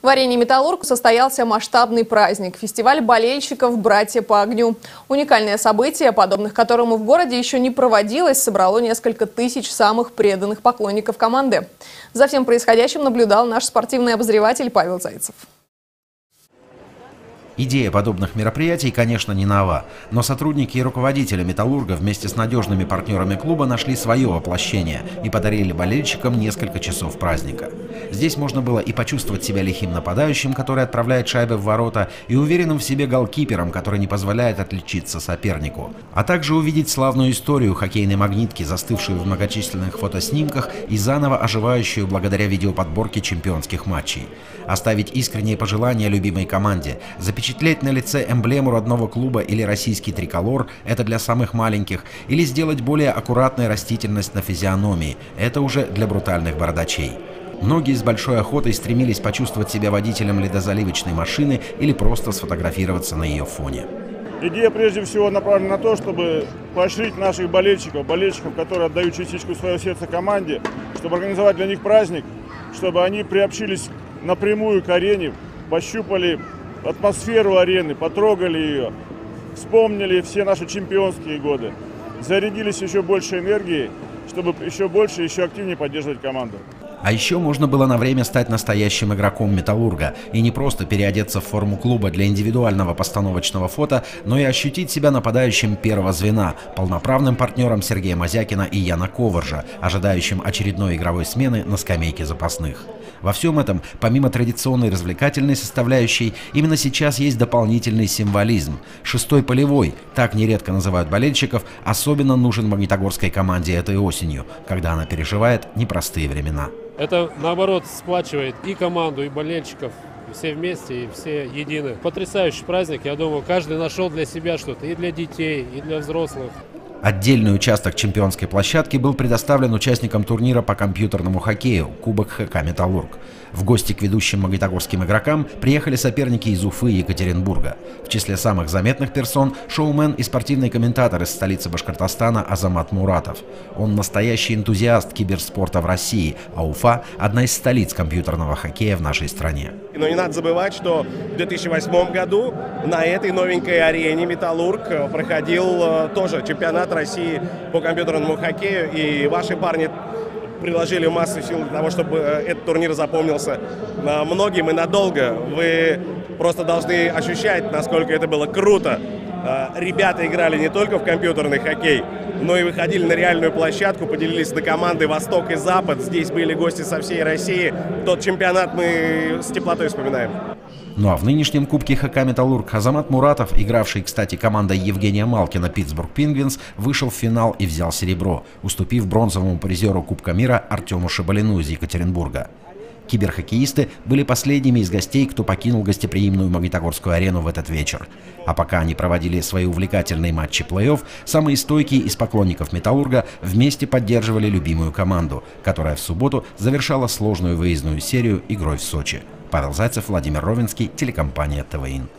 В арене «Металлург» состоялся масштабный праздник – фестиваль болельщиков «Братья по огню». Уникальное событие, подобных которому в городе еще не проводилось, собрало несколько тысяч самых преданных поклонников команды. За всем происходящим наблюдал наш спортивный обозреватель Павел Зайцев. Идея подобных мероприятий, конечно, не нова, но сотрудники и руководители «Металлурга» вместе с надежными партнерами клуба нашли свое воплощение и подарили болельщикам несколько часов праздника. Здесь можно было и почувствовать себя лихим нападающим, который отправляет шайбы в ворота, и уверенным в себе голкипером, который не позволяет отличиться сопернику. А также увидеть славную историю хоккейной магнитки, застывшую в многочисленных фотоснимках и заново оживающую благодаря видеоподборке чемпионских матчей. Оставить искренние пожелания любимой команде, запечатлеть на лице эмблему родного клуба или российский триколор – это для самых маленьких, или сделать более аккуратную растительность на физиономии – это уже для брутальных бородачей. Многие с большой охотой стремились почувствовать себя водителем ледозаливочной машины или просто сфотографироваться на ее фоне. Идея прежде всего направлена на то, чтобы поощрить наших болельщиков, которые отдают частичку своего сердца команде, чтобы организовать для них праздник, чтобы они приобщились напрямую к арене, пощупали атмосферу арены, потрогали ее, вспомнили все наши чемпионские годы, зарядились еще больше энергией, чтобы еще больше, еще активнее поддерживать команду. А еще можно было на время стать настоящим игроком «Металлурга» и не просто переодеться в форму клуба для индивидуального постановочного фото, но и ощутить себя нападающим первого звена, полноправным партнером Сергея Мазякина и Яна Коваржа, ожидающим очередной игровой смены на скамейке запасных. Во всем этом, помимо традиционной развлекательной составляющей, именно сейчас есть дополнительный символизм. Шестой полевой, так нередко называют болельщиков, особенно нужен магнитогорской команде этой осенью, когда она переживает непростые времена. Это, наоборот, сплачивает и команду, и болельщиков. Все вместе и все едины. Потрясающий праздник. Я думаю, каждый нашел для себя что-то. И для детей, и для взрослых. Отдельный участок чемпионской площадки был предоставлен участникам турнира по компьютерному хоккею «Кубок ХК Металлург». В гости к ведущим магнитогорским игрокам приехали соперники из Уфы и Екатеринбурга. В числе самых заметных персон – шоумен и спортивный комментатор из столицы Башкортостана Азамат Муратов. Он настоящий энтузиаст киберспорта в России, а Уфа – одна из столиц компьютерного хоккея в нашей стране. Но не надо забывать, что в 2008 году на этой новенькой арене «Металлург» проходил тоже чемпионат России по компьютерному хоккею, и ваши парни приложили массу сил для того, чтобы этот турнир запомнился многим и надолго. Вы просто должны ощущать, насколько это было круто. Ребята играли не только в компьютерный хоккей, но и выходили на реальную площадку, поделились на команды «Восток» и «Запад». Здесь были гости со всей России. Тот чемпионат мы с теплотой вспоминаем. Ну а в нынешнем Кубке ХК «Металлург» Азамат Муратов, игравший, кстати, командой Евгения Малкина «Питтсбург Пингвинс», вышел в финал и взял серебро, уступив бронзовому призеру Кубка мира Артему Шабалину из Екатеринбурга. Киберхоккеисты были последними из гостей, кто покинул гостеприимную Магнитогорскую арену в этот вечер. А пока они проводили свои увлекательные матчи плей-офф, самые стойкие из поклонников «Металлурга» вместе поддерживали любимую команду, которая в субботу завершала сложную выездную серию игрой в Сочи. Павел Зайцев, Владимир Ровенский, телекомпания ТВИН.